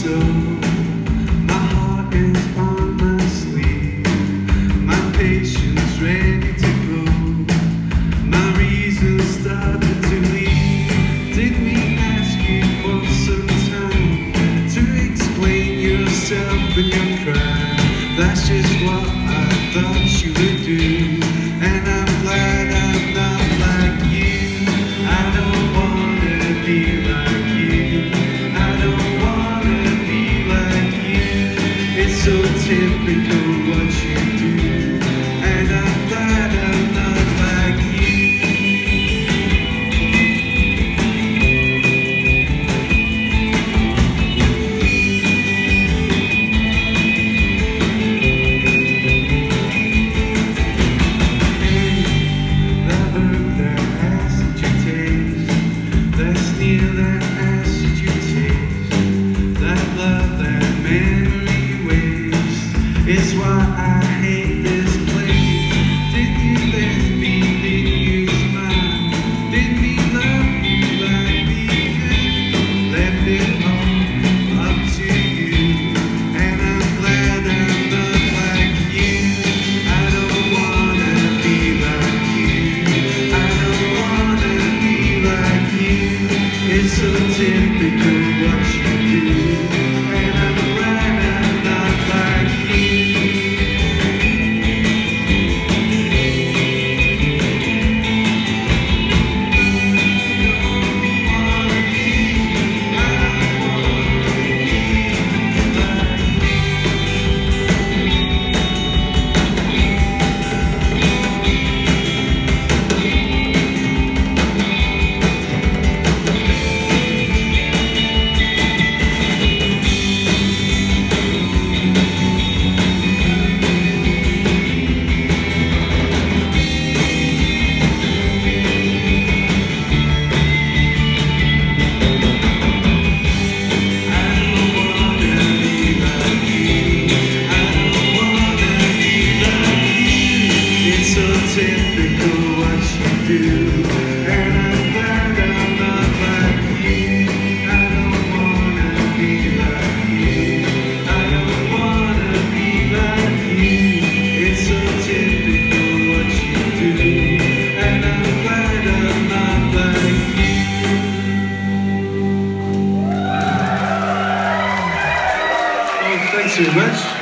so. My heart is on my sleeve, my patience ready to go. My reason started to leave. Didn't we ask you for some time to explain yourself and your crime? That's just what I thought you would do, and I'm glad I'm not like you. I don't wanna be like you. I don't wanna be like you. It's so typical what you do, and I'm glad I'm not like you. That acid you taste, that love, that memory waste, is why I hate this place. Didn't you let me, didn't you smile? Didn't we love you like we did? Left it all up to you, and I'm glad I'm not like you. I don't wanna be like you. I don't wanna be like you. It's so typical what you do, and I'm glad I'm not like you. Typical what you do, and I'm glad I'm not like you. I don't wanna be like you. I don't wanna be like you. It's so typical what you do, and I'm glad I'm not like you. Oh, thanks very much.